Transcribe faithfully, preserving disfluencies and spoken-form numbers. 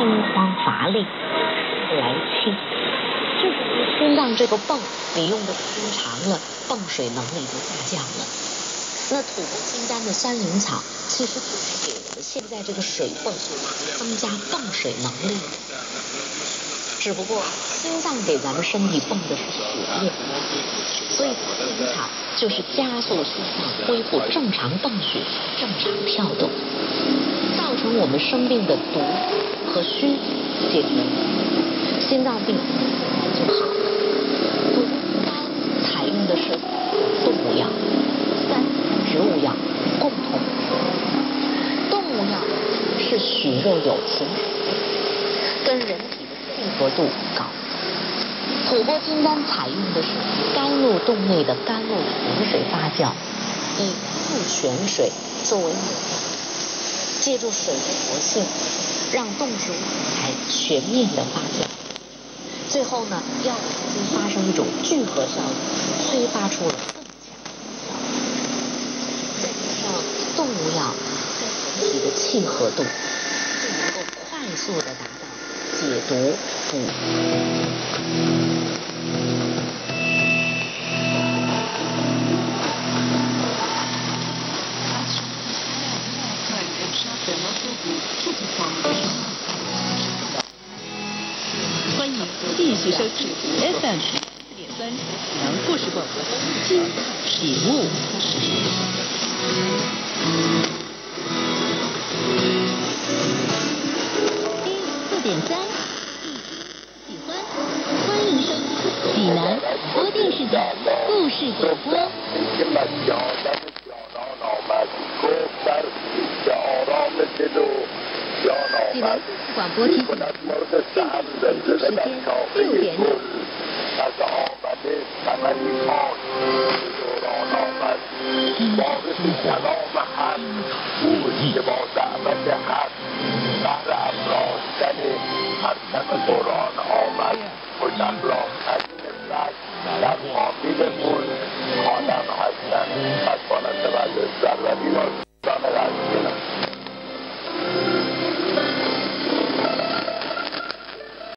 心慌乏力，来气。就是说心脏这个泵，你用的时间长了，泵水能力就下降了。那土拨金丹的三灵草，其实就是给我们现在这个水泵增加泵水能力的。只不过心脏给咱们身体泵的是血液，所以三灵草就是加速心脏恢复正常泵血、正常跳动，造成我们生病的毒和虚解决，心脏病就好了。土拨金丹采用的是动物药，但植物药共同。动物药是许肉有情，跟人体的契合度高。土拨金丹采用的是甘露洞内的甘露泉水发酵，以甘露泉水作为原料，借助水的活性，让动植物才全面的发酵。最后呢，药物之间发生一种聚合效应，催发出了更强的效果。再加上动物药在人体的契合度，就能够快速的达到解毒补。 欢迎继续收听 F M 四点三阳故事广播精彩节目。四点三，喜欢，欢迎收听济南播电视台故事广播。济南广播提醒，现在北京时间六点整。 精彩生活，精彩不易。